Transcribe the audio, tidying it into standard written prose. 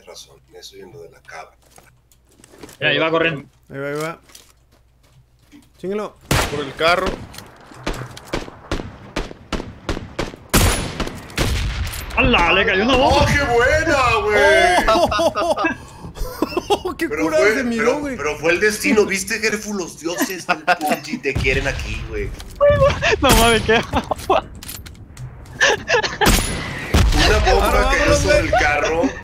razón, en eso y en lo de la cabra. Mira, ahí va corriendo. Ahí va, ahí va. Chíngalo. Por el carro. ¡Hala! Le cayó una bomba. ¡Oh, qué buena, güey! ¡Oh, qué cura se miró, güey! Pero fue el destino, ¿viste, Gerfu? Los dioses del PUBG te quieren aquí, güey. No mames, ¿qué? Una bomba cayó sobre el carro.